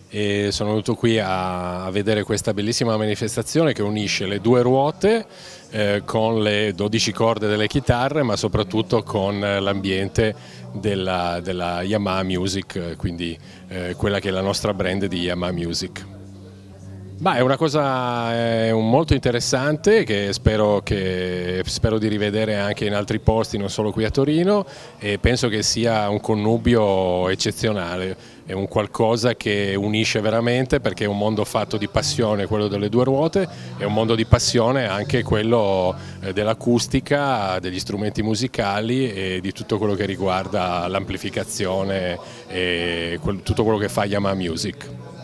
e sono venuto qui a vedere questa bellissima manifestazione che unisce le due ruote con le 12 corde delle chitarre, ma soprattutto con l'ambiente della Yamaha Music, quindi quella che è la nostra brand di Yamaha Music. È una cosa molto interessante che spero di rivedere anche in altri posti, non solo qui a Torino, e penso che sia un connubio eccezionale, è un qualcosa che unisce veramente, perché è un mondo fatto di passione, quello delle due ruote, è un mondo di passione anche quello dell'acustica, degli strumenti musicali e di tutto quello che riguarda l'amplificazione e tutto quello che fa Yamaha Music.